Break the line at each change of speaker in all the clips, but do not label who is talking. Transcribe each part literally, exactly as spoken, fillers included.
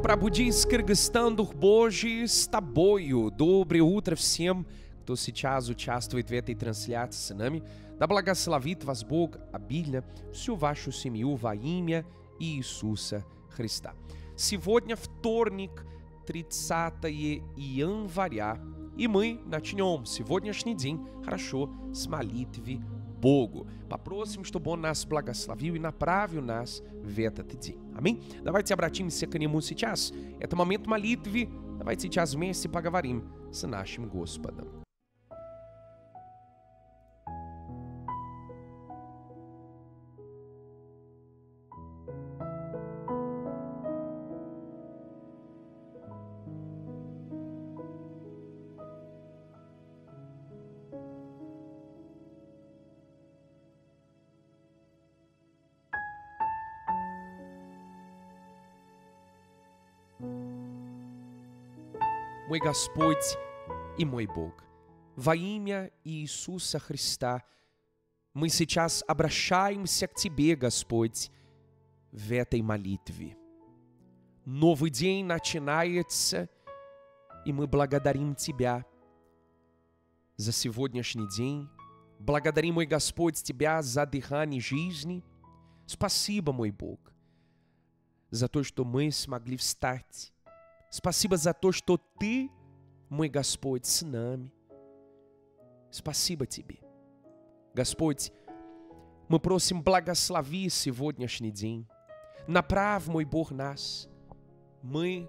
Пробудись Кыргызстан дух Божий с тобою. Доброе утро всем, кто сейчас участвует в этой трансляции с нами. Да благословит вас Бог обильно, всю вашу семью во имя Иисуса Христа. Сегодня вторник, тридцатое января, и мы начнем сегодняшний день хорошо с молитвы Богу. Попросим, чтобы Он нас благословил и направил нас в этот день. Аминь. Давайте обратимся к Нему сейчас. Это момент молитвы. Давайте сейчас вместе поговорим с нашим Господом. Мой Господь и мой Бог, во имя Иисуса Христа, мы сейчас обращаемся к Тебе, Господь, в этой молитве. Новый день начинается, и мы благодарим Тебя за сегодняшний день. Благодарим, мой Господь, Тебя за дыхание жизни. Спасибо, мой Бог, за то, что мы смогли встать. Спасибо за то, что Ты, мой Господь, с нами. Спасибо Тебе. Господь, мы просим, благослови сегодняшний день. Направь, мой Бог, нас. Мы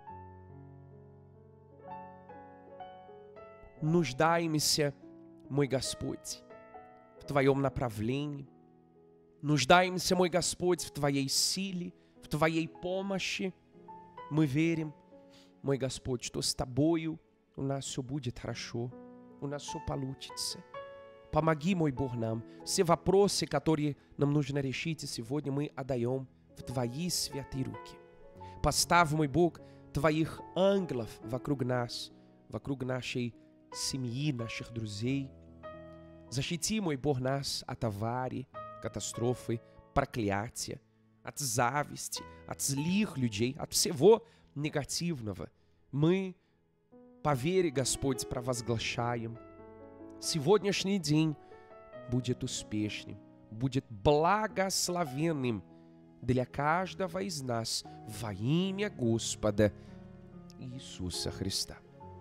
нуждаемся, мой Господь, в Твоем направлении. Нуждаемся, мой Господь, в Твоей силе, в Твоей помощи. Мы верим, мой Господь, что с Тобою у нас все будет хорошо, у нас все получится. Помоги, мой Бог, нам. Все вопросы, которые нам нужно решить, сегодня мы отдаем в Твои святые руки. Поставь, мой Бог, Твоих ангелов вокруг нас, вокруг нашей семьи, наших друзей. Защити, мой Бог, нас от аварий, катастрофы, проклятия, от зависти, от злых людей, от всего негативного. Мы, по вере, Господь, провозглашаем: сегодняшний день будет успешным, будет благословенным для каждого из нас во имя Господа Иисуса Христа.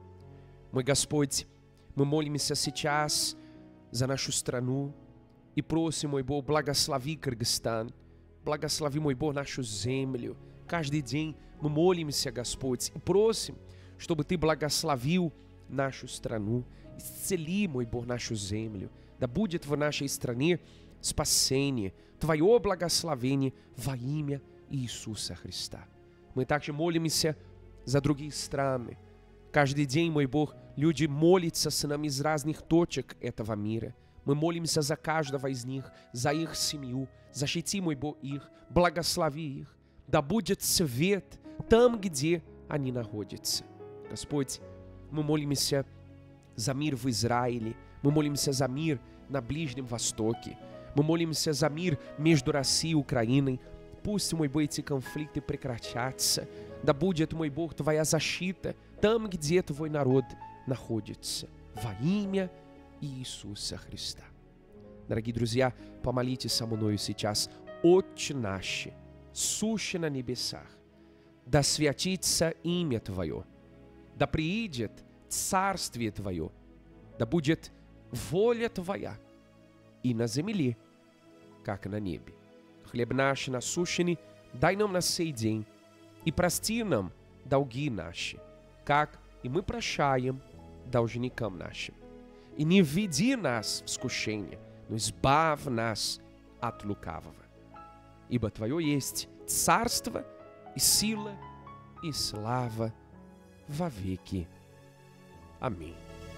Мой Господь, мы молимся сейчас за нашу страну и просим, мой Бог, благослови Кыргызстан, благослови, мой Бог, нашу землю. Каждый день мы молимся, Господь, и просим, чтобы Ты благословил нашу страну, исцели, мой Бог, нашу землю. Да будет в нашей стране спасение, Твое благословение во имя Иисуса Христа. Мы также молимся за другие страны. Каждый день, мой Бог, люди молятся с нами из разных точек этого мира. Мы молимся за каждого из них, за их семью. Защити, мой Бог, их, благослови их. Да будет свет там, где они находятся. Господь, мы молимся за мир в Израиле. Мы молимся за мир на Ближнем Востоке. Мы молимся за мир между Россией и Украиной. Пусть, мой Бог, эти конфликты прекратятся. Да будет, мой Бог, Твоя защита там, где Твой народ находится. Во имя Иисуса Христа. Дорогие друзья, помолитесь со мною сейчас. Отче наш, сущий на небесах, да святится имя Твое, да приидет царствие Твое, да будет воля Твоя и на земле, как на небе. Хлеб наш насущный дай нам на сей день, и прости нам долги наши, как и мы прощаем должникам нашим. И не введи нас в искушение, но избавь нас от лукавого. Ибо Твое есть царство и сила и слава во веки. Аминь.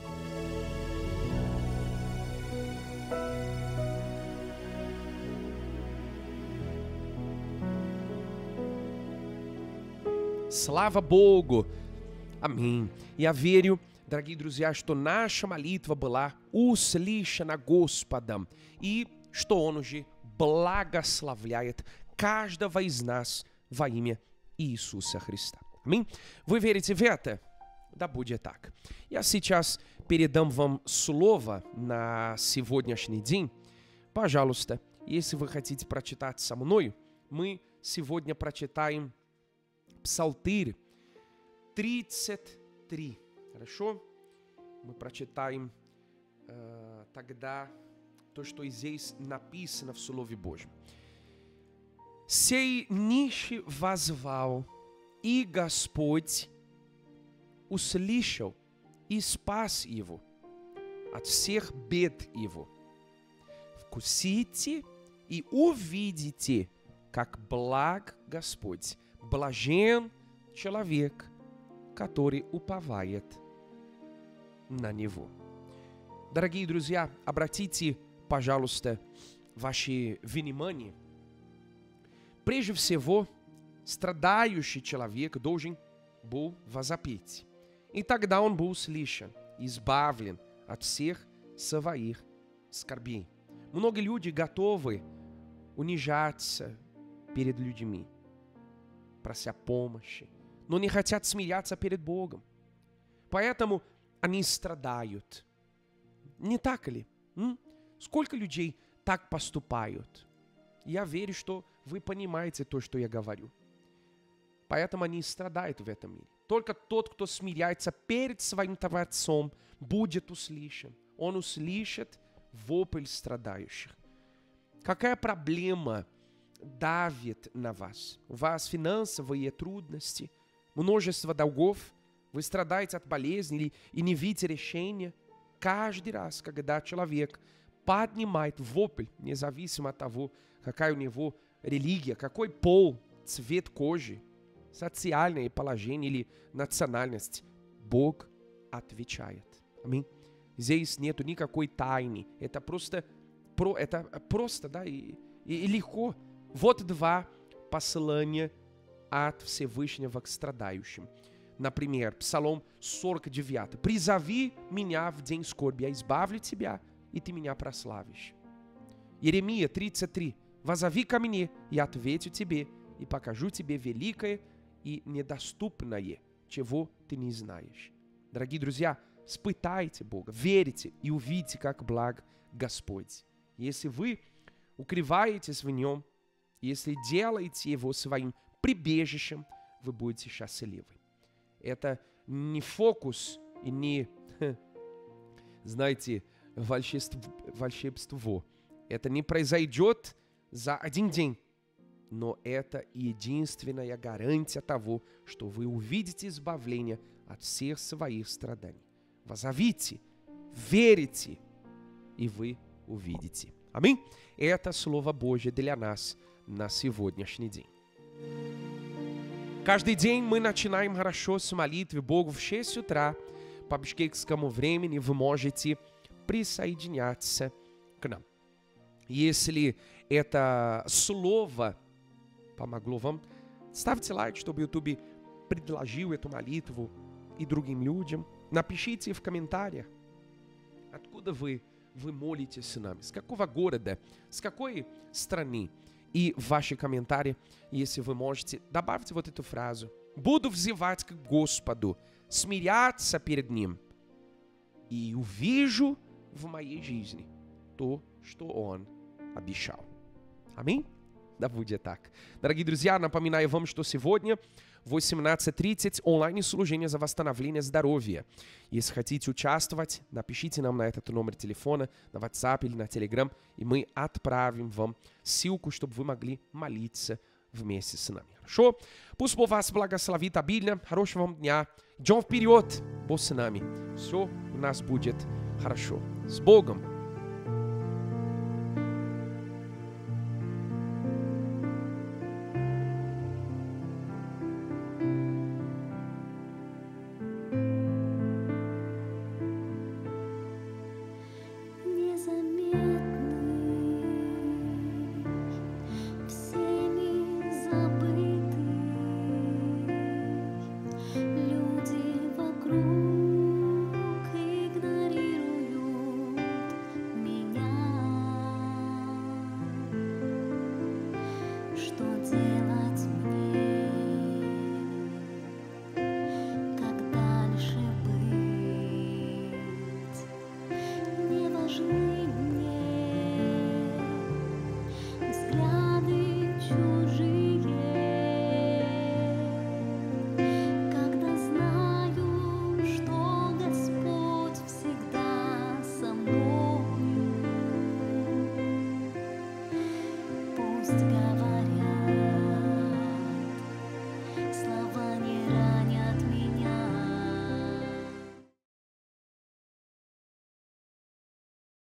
Слава Богу! Аминь. Я верю, дорогие друзья, что наша молитва была услышана Господом, и что Он уже благословляет каждого из нас во имя Иисуса Христа. Аминь. Вы верите в это? Да будет так. Я сейчас передам вам слово на сегодняшний день. Пожалуйста, если вы хотите прочитать со мной, мы сегодня прочитаем Псалтырь тридцать три. Хорошо? Мы прочитаем э, тогда то, что здесь написано в Слове Божьем. «Сей нищий воззвал, и Господь услышал и спас его от всех бед его. Вкусите и увидите, как благ Господь, блажен человек, который уповает на Него». Дорогие друзья, обратите, пожалуйста, ваше внимание. Прежде всего, страдающий человек должен был возопить. И тогда он был услышан, избавлен от всех своих скорбей. Многие люди готовы унижаться перед людьми, прося помощи, но не хотят смеяться перед Богом. Поэтому они страдают. Не так ли? М? Сколько людей так поступают? Я верю, что вы понимаете то, что я говорю. Поэтому они страдают в этом мире. Только тот, кто смиряется перед своим Творцом, будет услышан. Он услышит вопль страдающих. Какая проблема давит на вас? У вас финансовые трудности, множество долгов, вы страдаете от болезни и не видите решения. Каждый раз, когда человек поднимает вопль, независимо от того, какая у него религия, какой пол, цвет кожи, социальное положение или национальность, Бог отвечает. Аминь. Здесь нету никакой тайны. Это просто, про, это просто, да, и, и, и легко. Вот два послания от Всевышнего к страдающим. Например, Псалом сорок девять. «Призови меня в день скорби, я избавлю тебя, и ты меня прославишь». Иеремия тридцать три. «Возови ко мне, я отвечу тебе, и покажу тебе великое и недоступное, чего ты не знаешь». Дорогие друзья, испытайте Бога, верите и увидите, как благ Господь. Если вы укрываетесь в Нем, если делаете Его своим прибежищем, вы будете счастливы. Это не фокус и не, знаете, волшебство. волшебство. Это не произойдет за один день. Но это единственная гарантия того, что вы увидите избавление от всех своих страданий. Возовите, верите, и вы увидите. Аминь? Это Слово Божье для нас на сегодняшний день. Каждый день мы начинаем хорошо с молитвы Богу в шесть утра по бишкекскому времени. Вы можете присоединяться к нам. Если это слово помогло вам, ставьте лайк, чтобы YouTube предложил эту молитву и другим людям. Напишите в комментариях, откуда вы, вы молитесь с нами, с какого города, с какой страны. И в ваши комментарии, если вы можете, добавьте вот эту фразу. «Буду взывать к Господу, смиряться перед Ним, и увижу в моей жизни то, что Он обещал». Аминь? Да будет так. Дорогие друзья, напоминаю вам, что сегодня в восемнадцать тридцать онлайн-служение за восстановление здоровья. Если хотите участвовать, напишите нам на этот номер телефона, на WhatsApp или на Telegram, и мы отправим вам ссылку, чтобы вы могли молиться вместе с нами. Хорошо? Пусть Бог вас благословит обильно. Хорошего вам дня. Идем вперед. Бог с нами. Все у нас будет хорошо. С Богом.